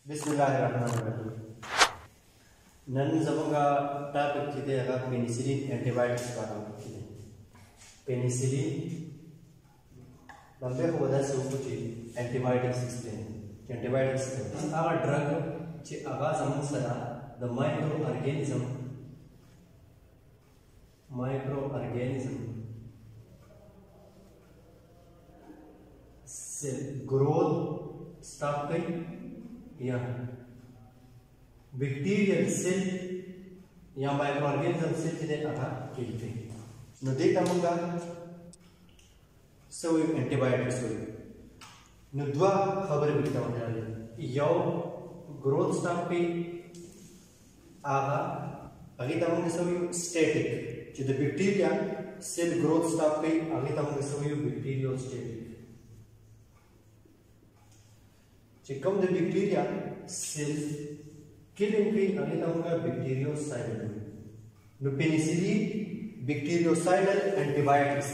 बिस्मिल्लाहिर्रहमानिर्रहीम नन जमंगा टॉपिक चिदे अगा पेनिसिलिन एंटीबायोटिक्स बारे चिदे पेनिसिलिन लंबे को बदा से कुछ एंटीबायोटिक्स एक्सप्लेन एंटीबायोटिक्स आगा ड्रग चे आगा जमन सदा द माइक्रो ऑर्गेनिज्म से ग्रोथ स्टॉप कई या बैक्टीरियल सेल या माइक्रो ऑर्गेनिज्म सेल चिदे आगा केलते न देता मंगा सो एंटीबायोटिक्स हो न दुआ खबर बिता मंगा यो ग्रोथ स्टॉप पे आगा आगे तमंग सो स्टैटिक चिदे बैक्टीरिया सेल ग्रोथ स्टॉप पे आगे तमंग सो बैक्टीरियो स्टैटिक चिकम द बैक्टीरिया सेल killing पे आगे तमंगा बैक्टीरियोसाइडल नो पेनिसिलिन बैक्टीरियोसाइडल एंटीबायोटिक्स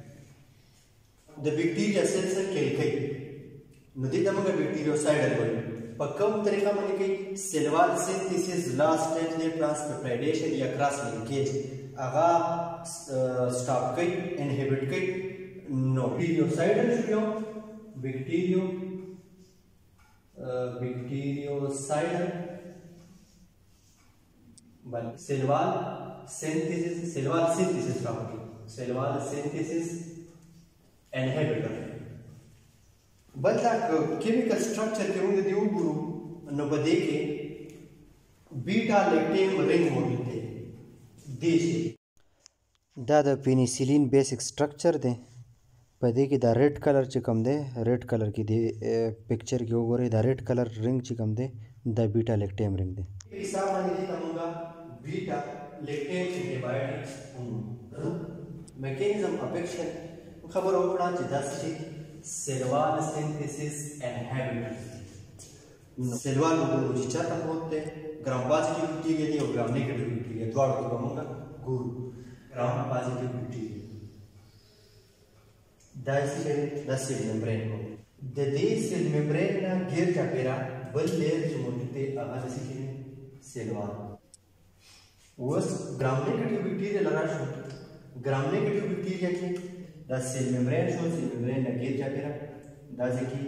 द बैक्टीरिया सेल से किल कई नो दे तमंगा बैक्टीरियोसाइडल बोल पक्कम तरीका माने कि cell wall synthesis last stage ने ट्रांसपेप्टाइडेशन या क्रॉस लिंकेज आगा स्टॉप कई इनहिबिट कई नो बैक्टीरियोसाइडल शुयो बैक्टीरियोसाइडल बल cell wall synthesis property cell wall synthesis inhibitor बल्ला केमिकल स्ट्रक्चर के उंगे दिउ गुरु न बदे के बीटा लैक्टेम रिंग होते देश दा द पेनिसिलिन बेसिक स्ट्रक्चर दे पदे की द रेड कलर चिकम दे रेड कलर की दे पिक्चर की ओगोरे द रेड कलर रिंग चिकम दे द बीटा लैक्टेम रिंग दे हिसाब माने दे तमंगा beta lactam antibiotics mechanism of action खबर होना चाहिए cell wall synthesis inhibitor cell wall को चाहता होते ग्राम पॉजिटिव बैक्टीरिया और ग्राम नेगेटिव बैक्टीरिया द्वारा को मंगा गुरु ग्राम पॉजिटिव बैक्टीरिया द सेल मेम्ब्रेन को द सेल मेम्ब्रेन ना घेर का पेरा बल लेयर जो मोटे आगा जैसे कि सेल वाल वस ग्राम नेगेटिव बैक्टीरिया लगा शो ग्राम नेगेटिव बैक्टीरिया के द सेल मेम्ब्रेन शो सेल मेम्ब्रेन ना घेर का पेरा दाजे की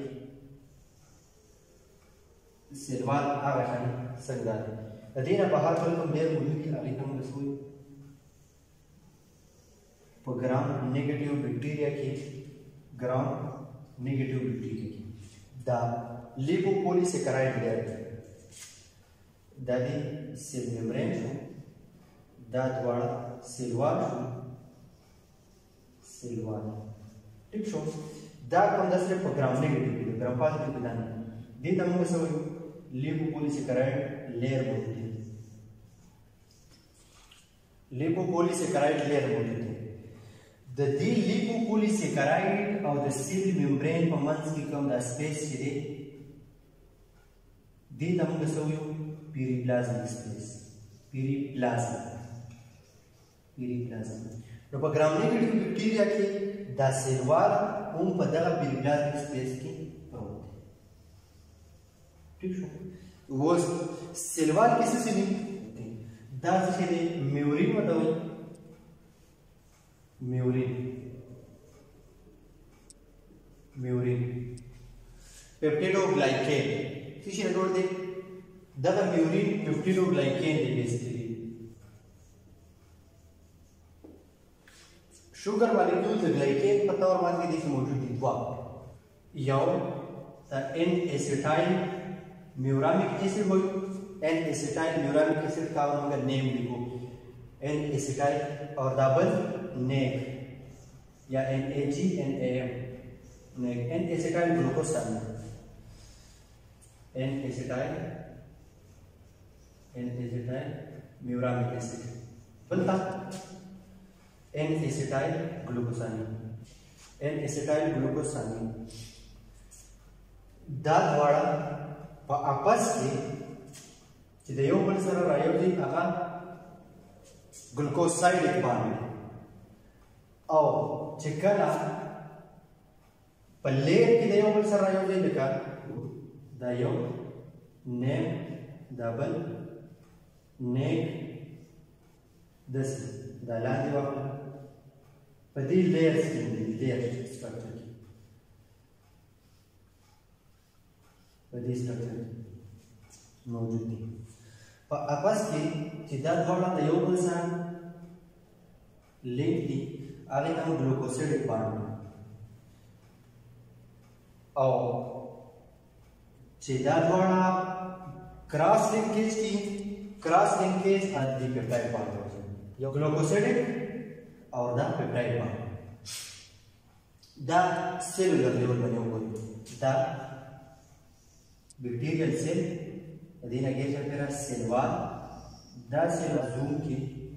सेल वाल आगा शानी संगदा अदीना बाहर पर को लेयर मुझे की आगे हम रसोई ग्राम नेगेटिव बैक्टीरिया की ग्राम नेगेटिव बैक्टीरिया की द लिपोपोलीसेकेराइड लेयर दादी सेल मेम्ब्रेन शो दा द्वारा सेल वाल ठीक शो दा कम दसरे ग्राम नेगेटिव ग्राम पॉजिटिव बिदान दी तमंग सो लिपोपोलीसेकेराइड लेयर बोलते हैं लिपोपोलीसेकेराइड लेयर बोलते हैं द लिपोपोलीसेकेराइड और द सेल मेम्ब्रेन पमंस की कम द स्पेस के दी तमंग सो पेरिप्लाज्मिक स्पेस पेरिप्लाज्म तो ग्राम नेगेटिव बैक्टीरिया की द सेल वाल पदला पेरिप्लाज्मिक स्पेस की ठीक है वो सेल वाल किसी से नहीं दास से म्यूरिन बताओ म्यूरिन पेप्टिडोग्लाइकेन किसी ने दे दादा म्यूरिन पेप्टिडोग्लाइकेन दे बेसिकली शुगर मॉलिक्यूल द ग्लाइकेन पता और मान के देखिए मौजूद है वा याओ द एन एसिटाइल म्यूरामिक एसिड हो एन एसिटाइल म्यूरामिक एसिड का उनका नेम लिखो एन एसिटाइल और डबल नेक या NaGNAM नेक N acetyl glucosamine N acetyl muramic acid बनता एन एसिटाइल ग्लूकोसाइन दाद वाला आपस के चिदयो बल सर रायोजी आगा ग्लूकोसाइड एक बांड और चिकना पल्ले की दयो बल सर रायोजी लेकर दयो नेम डबल नेक दस दालांदे वाला पदी लेयर्स की लेयर स्ट्रक्चर की पदी स्ट्रक्चर मौजूद थी पर आपस की चिदा थोड़ा द यो बल सा लिंक थी आगे हम ग्लूकोसिडिक बॉन्ड और चिदा थोड़ा क्रॉस लिंकेज आदि पेप्टाइड बॉन्ड हो यो ग्लूकोसिडिक और द पेप्टाइड बॉन्ड द सेलुलर लेवल बने हुए द बैक्टीरियल सेल अधीन आगे चलकर सेल वॉल द सेल जूम की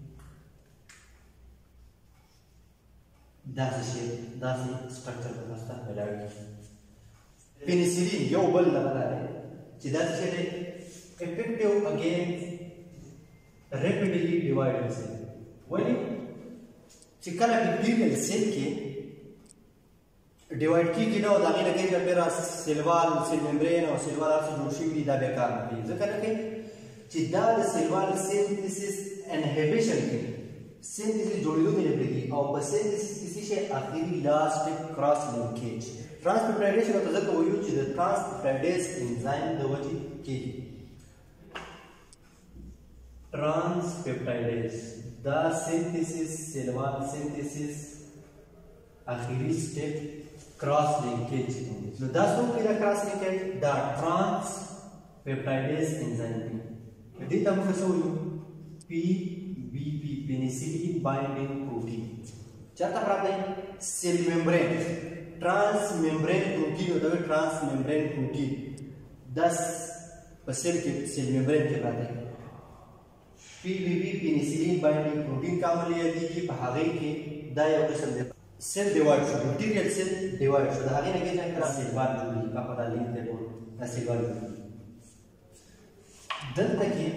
दासी स्ट्रक्चर का रास्ता मिलाएगी पेनिसिलिन यो बल लगा है जिदा से effective against rapidly divided cell वही चिकना बैक्टीरियल सेल के डिवाइड की गिना और दागे लगे जब मेरा सेल मेम्ब्रेन और सेल वाल से जोशी भी दा बेकार नहीं जगह के जिदा सेल वाल सिंथेसिस इनहिबिशन के सिंथेसिस जोड़ियों में लगेगी और सिंथेसिस किसी से आखिरी लास्ट क्रॉस लिंकेज ट्रांसपेप्टाइडेज का तजक वो यूज द ट्रांसपेप्टाइडेज एंजाइम दवजी की ट्रांसपेप्टाइडेज द सिंथेसिस सेल वाल सिंथेसिस आखिरी step cross linkage so that's what we cross linkage the transpeptidase enzyme jadi tamu kesuyu PBP penicillin binding protein chata prate cell membrane transmembrane protein होता है transmembrane protein 10% के cell membrane के प्राते PBP penicillin binding protein का मतलब ये कि भागे के दाया किस्म दे cell divide bacterial cell divide so धागे लगे जाए करा सेल वाल जुड़ी का पता लिंक दे बोल ना सेल वाल दंत की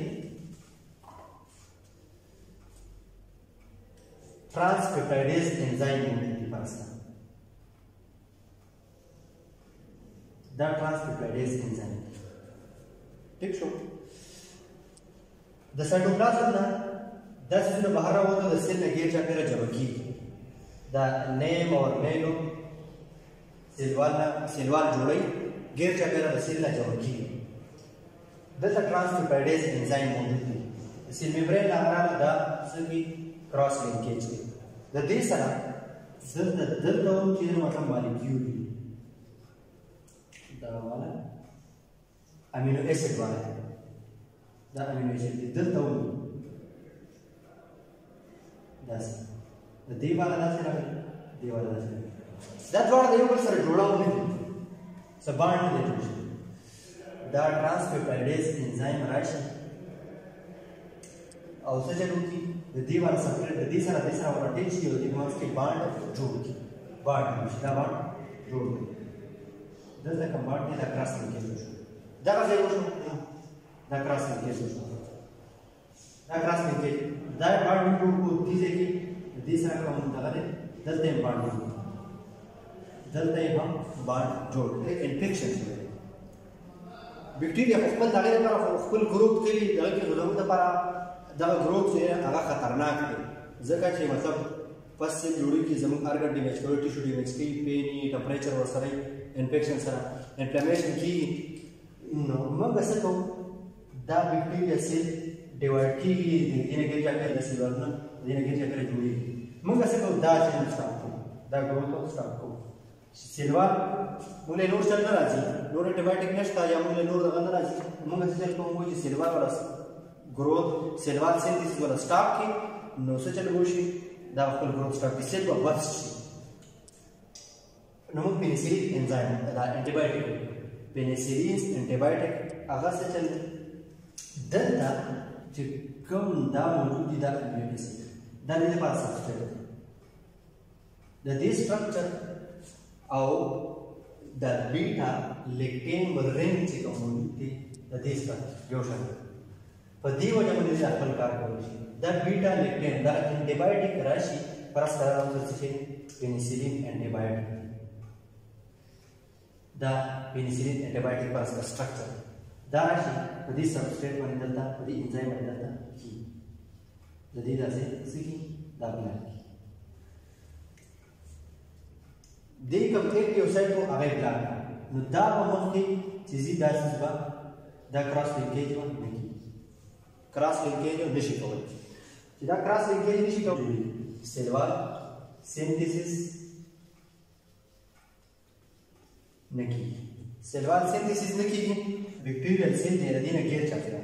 ट्रांसपेप्टाइडेज एंजाइम की पासा द ट्रांसपेप्टाइडेज एंजाइम ठीक शो द साइटोप्लाज्म ना 10 दिन बाहर होता है सेल में गेट जाकर जबकि द नेम और मेलो सेलवाल जोड़ई गेर जाकर सेल ना जबकि द ट्रांसपेप्टाइडेज एंजाइम मौजूद है सेल मेम्ब्रेन ना हरा सभी क्रॉस लिंकेज द देसरा दो चीज मतलब मॉलिक्यूल द वाला अमीनो एसिड वाला द अमीनो एसिड दो दस देवाला दासे लगे देवाला दासे दैट वाला देव पर सर जोड़ा हुआ है सब बांध दे जोड़ द ट्रांसपेप्टाइडेज एंजाइम राशन और उसे जरूर की देवाला सेपरेट तीसरा वाला टेंशन होती है उसके बांध जोड़ की बांध जोड़ की दस का बांध ने द क्रॉस लिंकेज जगह से वो द क्रॉस लिंकेज द बांध जोड़ को तीसरे की तीसरा का हम लगा दे दलते हैं बांध जोड़ इन्फेक्शन बैक्टीरिया फुल दागे पर फुल ग्रोथ के लिए दागे के गुलाम द पर दा ग्रोथ से आगा खतरनाक है जगह के मतलब फर्स्ट से जोड़ी की जमीन अर्गन डैमेज करो टिश्यू डैमेज की पेन टेंपरेचर और सारे इन्फेक्शन सारा इन्फ्लेमेशन की मग ऐसे तो दा बैक्टीरिया से डिवाइड की धीरे धीरे जाकर जैसे वरना धीरे धीरे जाकर जुड़ी मग ऐसे तो दा चेंज स्टार्ट को दा ग्रोथ ऑफ स्टार्ट को सिल्वा मुले नोर चल रहा जी नोर एंटीबायोटिक नष्टा या मुले नोर दगन रहा जी मग ऐसे चल को मुझे सिल्वा वाला ग्रोथ सिल्वा सिंथेसिस वाला स्टार्ट की नो से चल गोशी दा फुल ग्रोथ स्टार्ट की सिल्वा बस्ट नमक पेनिसिलिन एंजाइम दा एंटीबायोटिक पेनिसिलिन एंटीबायोटिक आगा से चल दंता जो कम दा मौजूद दा एंटीबायोटिक दा ने पास स्ट्रक्चर द दिस स्ट्रक्चर और द बीटा लेक्टेन रिंग से मौजूद थी द दिस स्ट्रक्चर योशन पर दी वजह में दिस अकल कार कोशी द बीटा लेक्टेन द एंटीबायोटिक राशि परस्पर से पेनिसिलिन एंटीबायोटिक द पेनिसिलिन एंटीबायोटिक परस्पर स्ट्रक्चर دا راشي په دې سبسټریټ باندې دلته په دې انزایم باندې دلته کی د دې داسې څه کی دا بنا کی دې کوم اکټیو سایت او هغه بلاک نو دا په مخ کې چې زی داسې ځبا دا کراس لینکیج و نه کی کراس لینکیج نشي کولای چې دا کراس لینکیج نشي کولای سیل وال سینتھیسس نه کی سیل وال سینتھیسس نه کیږي بیکټیریل سیل دې ردینه غیر چاپیرا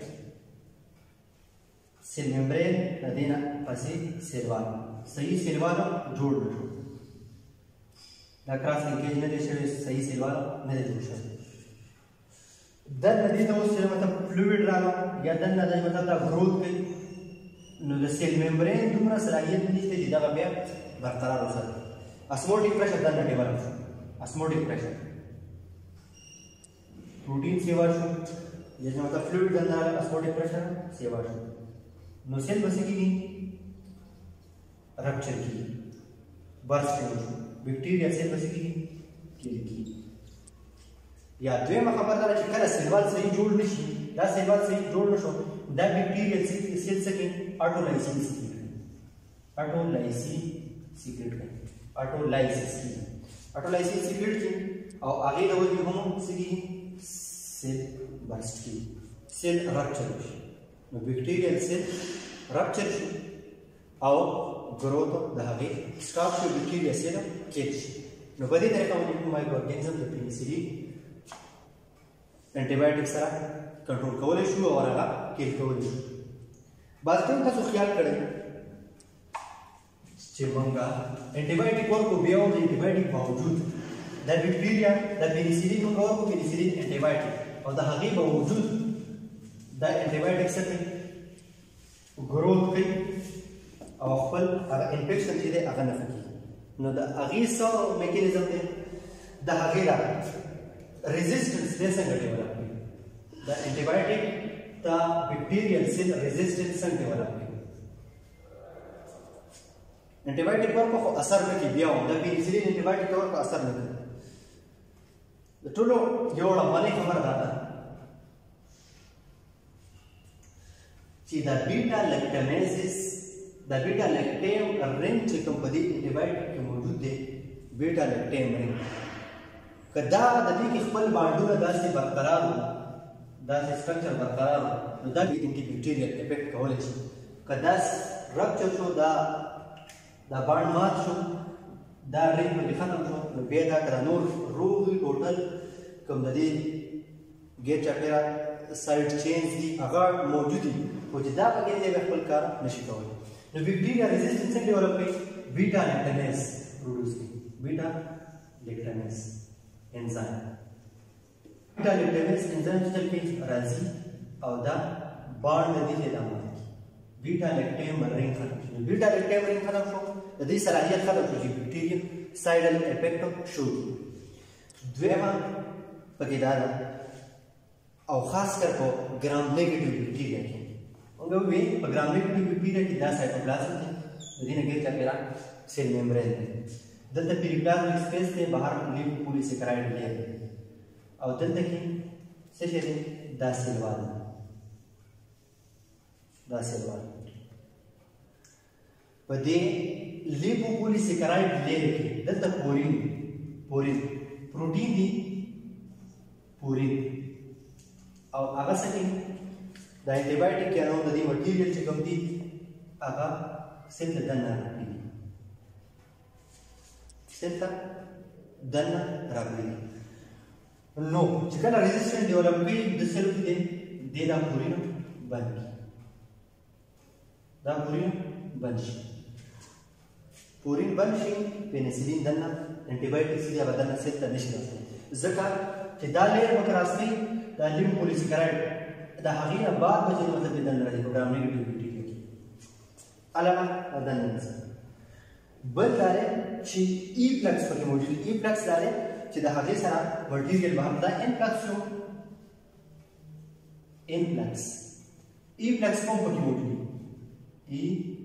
سیل ممبرین ردینه پسې سیل وال صحیح سیل وال جوړ نشو دا کراس لینکیج نه دي شوی صحیح سیل وال نه دي جوړ شوی د دې ته اوس مطلب فلویډ راغله یا د نه مطلب دا گروث کوي نو د سیل ممبرین دومره صلاحیت نشته چې دا بیا برقرار وساتي اسموټیک پریشر د نه ډیولپ شو اسموټیک پریشر प्रोटीन सेवा शो जैसे मतलब फ्लूइड के अंदर ऑस्मोटिक प्रेशर सेवा शो नो सेल बस की रप्चर की बर्स्ट शो बैक्टीरिया सेल बस की या دویمه خبردار چې کله سیلوال صحیح جوړ نشي دا سیلوال صحیح جوړ نشو دا بیکټیریل سیل سکه اټولایسین سیکریټ کی او هغه د وجه هم سګي सेल बर्स्ट की सेल रप्चर नो bacterial cell rupture او growth د هغه stop شو bacteria cell केच नो بده طریقه باندې مایکرو اورګانیزم د پینسیلین انټي بایوټیک سره کنټرول کولای شو او هغه کېل کولای شو بعد ټیم تاسو خیال کړئ چې مونږه انټي بایوټیک ورکو بیا او د انټي بایوټیک باوجود د بیکټیریا د پینسیلین مونږ ورکو پینسیلین انټي بایوټیک او د هغې باوجود دا انټي بایوټیک څه کوي ګروث کوي او خپل هغه انفیکشن چې دی هغه نه کوي نو د هغې څه میکانیزم دی د هغې را ریزسټنس دی څنګه ډیولپ کوي د انټي بایوټیک د بیکټیریل سیل ریزسټنس څنګه ډیولپ کوي انټي بایوټیک ورکو خو اثر نه کوي بیا هم د پینسیلین انټي بایوټیک ورکو اثر نه کوي د ټولو یو لمبانه خبره ده چې د بیٹا لیکټامیزس د بیٹا لیکټیم رنګ چې کوم په دې انټي بایوټیک کې موجود دی بیٹا لیکټیم رنګ کدا د دې کې خپل باندونه داسې برقرار وو داسې سټرکچر برقرار وو نو دا انټي بیکټیریل افیکټ کولای شي کدا رپچر شو دا باند مات شو دا رنګ په ختم شو نو بیا دا کړه نور روغ ټوټل کوم د دې ګیټ چاپیرا سایډ چینز دي هغه موجود دي خو چې دا پکې دی خپل کار نشي کولی نو بیکټیریا ریزسټنس څنګه ډیولپ کوي بیٹا لیکټامیز پروډوس کوي بیٹا لیکټامیز انزایم بیٹا لیکټامیز انزایم چې راځي او دا باند دی چې دا مات بیٹا لیکټیم رنګ ختم شو بیٹا لیکټیم رنګ ختم شو د دې صلاحیت ختم شو چې بیکټیریا سایډل افیکټ شو دویمه پکې دا او خاص کر په ګرام نیگیټیو بیکټیریا کې موږ وی په ګرام نیگیټیو بیکټیریا کې دا سایټوپلازم دی د دې نه کې چاپیرا سیل ممبرین دی دلته پیریپلازمیک سپیس دی بهر لیپوپولیسیکراید لیر او دلته کې څه شی دی دا سیل وال په دې لیپوپولیسیکراید لیر کې دلته پورین پروټین دی پورین او هغه څه کوي د انټي بایوټیک کې نو د دې مټیریل چې کوم دي هغه سیل ته دننه راغلي نو چې کله ریزسټنس ډیولپ کوي د سیل کې د دا پورین بند شي پینسیلین دننه انټي بایوټیک سیده بدن سیل ته نشي رسېدلی ځکه چې دا لیر وکراسنی دا لیپوپولیسیکراید دا هغې نه بعد به چې مطلب د دننه راځي په ګرام نیګیټیو بیکټیریا کې علاوه دننه راځي بل دا دی چې ای پلکس پکې موجود دی ای پلکس دا دی چې د هغې سره مټیریل بهر دا ان پلکس شو ای پلکس کوم پکې موجود دی ای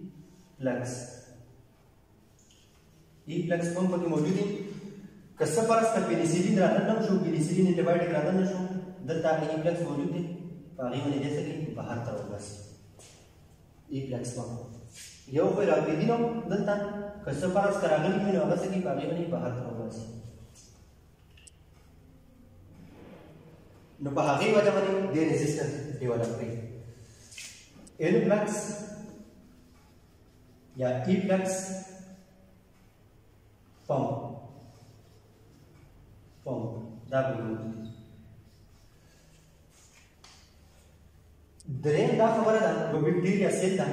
پلکس کوم پکې موجود دی که څه فرض کړه پینسیلین رادننه شو پینسیلین انټي بایوټیک رادننه شو دلته ای پلکس موجود دی په هغې باندې داسې کوي بهر ته وباسي ای پلکس باندې یو خو یې راپرېږدي نو دلته که څه فرض که راغلي وي نو هغه څه کوي په هغې باندې بهر ته وباسي نو په هغې وجه باندې دې ریزسټنس ډیولپ کوي این پلکس یا ای پلکس پمپ دا به موجود دي دریم دا خبره ده یو بیکټیریا سیل ده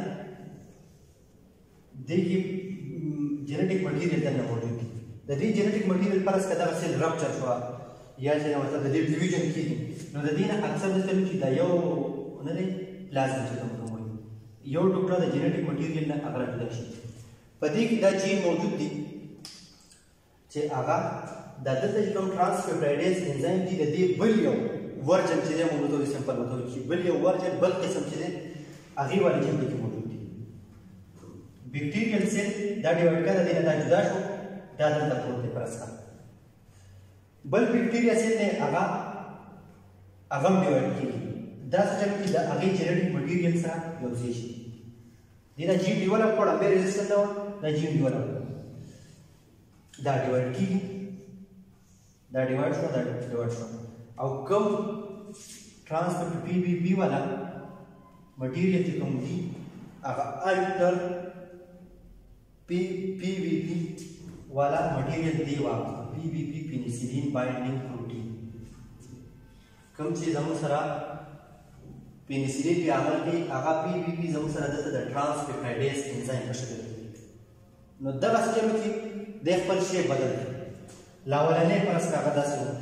دې کې جنټیک مټیریل دننه موجود دي د دې جنټیک مټیریل فرض که دغه سیل رپچر شوه یا چې مطلب د دې ډیویژن کېږي نو د دې نه اکثر داسې وي چې دا یو نه دی پلازم چې کوم وایي یو ټوکړه د جنټیک مټیریل نه هغه راټولی شي په دې کې دا جین موجود دي چې هغه دا دلته چې کوم ټرانسپیپټایډیز انزایم دي د دې بل یو ورجن چې دی موږ ته سمپل وتو چې بل یو ورجن بل قسم چې دی هغې والي جین کې موجود دي بیکټیریل سیل دا ډیوایډ کړه د دې نه دا جدا شو دا دلته پروت دی فرض کړه بل بیکټیریا سیل دی هغه هم ډیوایډ کېږي دا څه چل چې د هغې جنټیک مټیریل سره یو ځای شي دې دا جین ډیولپ کړه همبې ریزسټنټ نه وه دا جین ډیولپ دا ډیوایډ کېږي دا ډیوایډ شو دا ډیوایډ شو او کوم ټرانسپورټ پی بی پی والا مټیریل چې کوم دي هغه الټر پی بی پی والا مټیریل دی واغ پی بی پی پینیسیلین بایندینګ پروټین کوم چې زموږ سره پینیسیلین په عمل کې هغه پی بی پی زموږ سره دلته د ټرانسپیپټایډیز انزایم په شکل کې نو دغه څه چلو چې د خپل شی بدل کړي لاولنې فرض که هغه داسې و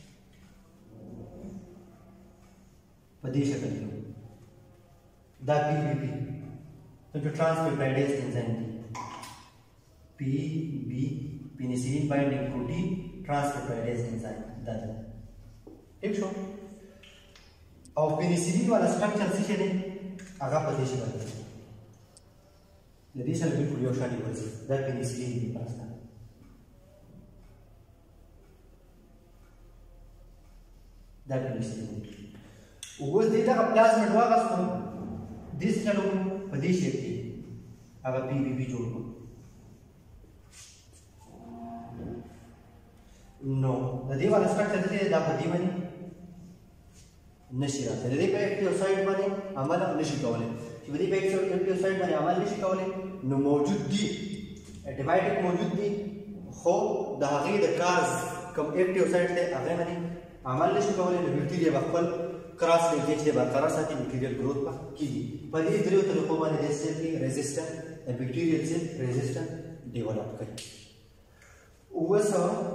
په دې شکل کې دا پی بی پی چې ټرانسپیپټایډیز انزایم دی پی بی پینیسیلین بایندینګ پروټین ټرانسپیپټایډیز انزایم دا ده ٹھیک شو او پینیسیلین والا سټرکچر څه دی هغه په دې شکل دی د دې سره بالکل یو شان دی دا پینیسیلین دی فرض کړه دا پینیسیلین اوس دې دغه پلازمېډ واخیستو دې څه چلو په دې شیپ کې هغه پی بی پی جوړ کړو نو د دې والا سټرکچر چې دا په دې باندې نشي راځي د دې په اکټیو سایډ باندې عمل نشي کولای چې د دې په اکټیو سایډ باندې عمل نشي کولای نو موجود دي انټیبایوټیک موجود دي خو د هغې د کارز کوم اکټیو سایډ دی هغې باندې عمل نشي کولای نو بیکټیریا به خپل کراس لینکیج دی برقرار ساتي بیکټیریل گروث به کېږي په دې دریو طریقو باندې د سیل کې ریزسټنټ د بیکټیریل سیل ریزسټنټ ډیولپ کوي اوس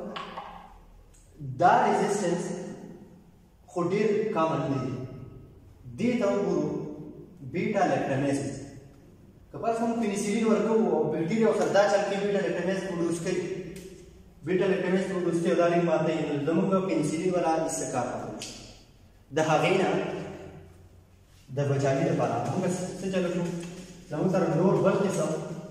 دا ریزسټنس خو ډېر کامن نه دي دې ته وګورو بیټا لیکټامیسس که فرض کوو پینیسیلین ورکوو او بیکټیریا ورسره دا چل کوي بیټا لیکټامیس پروډوس کوي بیټا لیکټامیس پروډوس کوي او دا لینک ماتوي نو زموږ پینیسیلین والا هېڅ کار نه کوي د هغې نه د بچاوي لپاره موږ څه چلو کړو زموږ سره نور بل قسم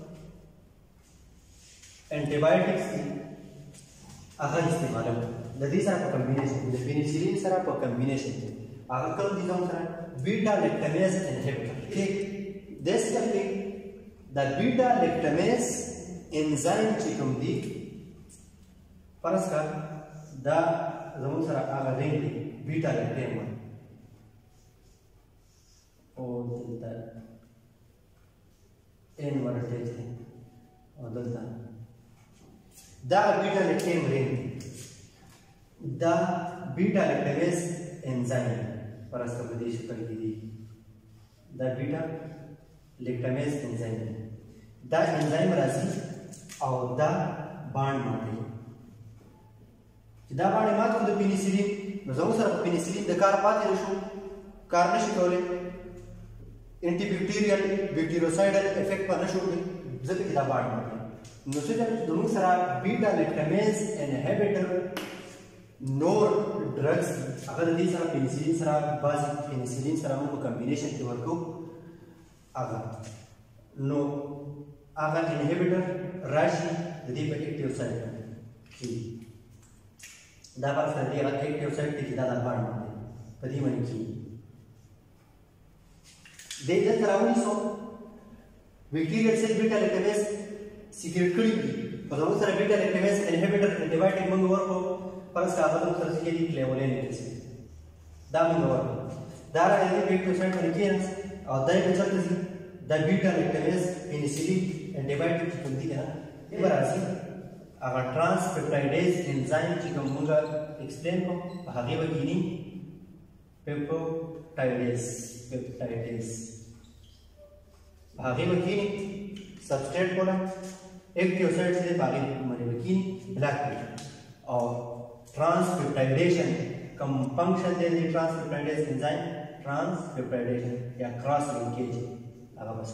انټیبایوټکس دي هغه استعمالوو د دې سره په کمبینیشن د پینیسیلین سره په کمبینیشن هغه کوم دي زموږ سره بیټا لیکټامیز انهبیټر داسې کوي د بیټا لیکټامیز انزایم چې کوم دي فرض کړه دا زموږ سره هغه رنګ دی بیټا لیکټیم او دلته ان ورټیج دی او دلته دا بیټا لیکټیم رنګ دی دا بیټا لیکټامیز انزایم فرض کړه په دې شکل کې دی دا بیټا لیکټامیز انزایم دی دا انزایم راځي او دا باند ماتوي چې دا باندې مات کړو د پینیسیلین نو زموږ سره په پینیسیلین د کار پاتې نه شو کار نشي کولی انټي بیکټیریل بیکټیروسایډل افیکټ به نه شو کولی ځکه چې دا باند ماتوي نو څه زموږ سره بیټا لیکټامیز انهبیټر نور ډرګس هغه د دې سره پینیسیلین سره بعضې پینیسیلین سره موږ په کمبینیشن کې ورکوو هغه نو هغه انهبیټر راشي د دې په اکټیو سایډ کې دا فرض کړه دې هغه اکټیو سایډ کې چې دا د باند ماتوي पदी मन की दे तरावनी so bacterial cell beta lactamase secrete करी और वो सारा बीटा लैक्टेमेज इनहिबिटर एंटीबायोटिक मंगवर को परस का बदल कर से ये लेवल है किसी दाम मंगवर दारा है बैक्टीरियोसाइट मन की और दाई बचत दी द बीटा लैक्टेमेज पेनिसिलिन एंटीबायोटिक बंदी है ये बरासी अगर ट्रांसपेप्टाइडेज एंजाइम की कमूंगा एक्सप्लेन को आगे बकीनी पेप्टाइडेज आगे बकीनी सबस्ट्रेट कोला एक्टिव साइट से आगे मने बकीनी ब्लैक और ट्रांसपेप्टाइडेशन कम फंक्शन दे दी ट्रांसपेप्टाइडेज एंजाइम ट्रांसपेप्टाइडेशन या क्रॉस लिंकेज आगे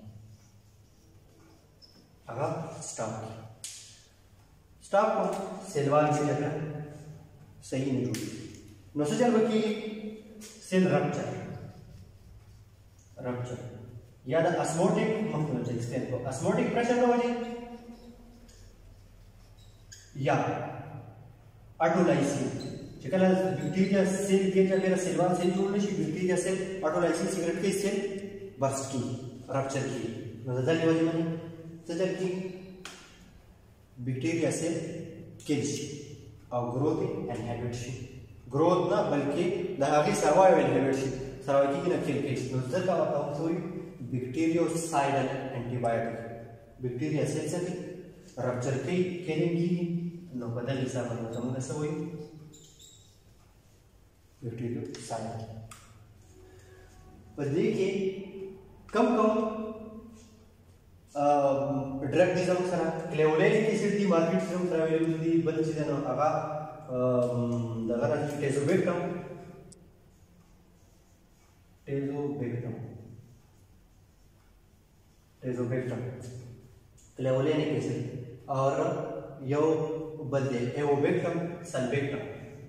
स्टॉप को सेलवाल के जगह सही नहीं जुड़ी नोसोजल बकी सेल रप्चर या द ऑस्मोटिक मतलब एक्सप्लेन को ऑस्मोटिक प्रेशर का वजह या ऑटोलाइसिस जकला बैक्टीरिया सेल के जगह सेलवाल सेल जोड़ने से बैक्टीरिया सेल ऑटोलाइसिस सिगरेट के सेल बर्स्ट की रप्चर की नोसोजल वजह में सजल की बैक्टीरिया सेल किल्स और ग्रोथ इनहिबिशन ग्रोथ ना बल्कि दहागी सर्वाइवल इनहिबिशन सर्वाइवल की ना किल के नोजल का बताओ sorry bactericidal antibiotic bacteria cell से रप्चर के केलिंग की नो बदल हिसाब में समझ ऐसा हुई बैक्टीरियोसाइडल पर देखिए कम ड्रग दी जाऊँ सर क्लेवोलेनिक एसिड दी मार्केट से सर अवेलेबल दी बंद चीज़ें ना आगा दगर आज टेजोबेक्टम क्लेवोलेनिक एसिड और यो बदले एवोबेक्टम सल्बेक्टम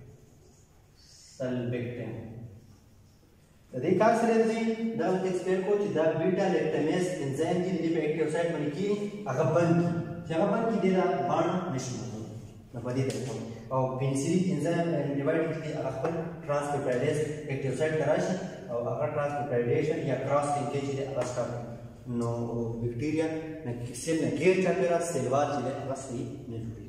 तदे का सरेंजी द एक्सप्लेन को द बीटा लैक्टेमेज एंजाइम की दी एक्टिव साइट मन की अगबन की देला बाण निश्चित न बदी देखो और पेनिसिलिन एंजाइम एंटीबायोटिक की अगबन ट्रांसपेप्टाइडेज एक्टिव साइट कराश और अगर ट्रांसपेप्टाइडेशन या क्रॉस लिंकेज दे अगस्टा नो बैक्टीरिया न सेल न गेर चापेरा सेलवाल चीज़ें अगस्त ही नहीं जुड़ी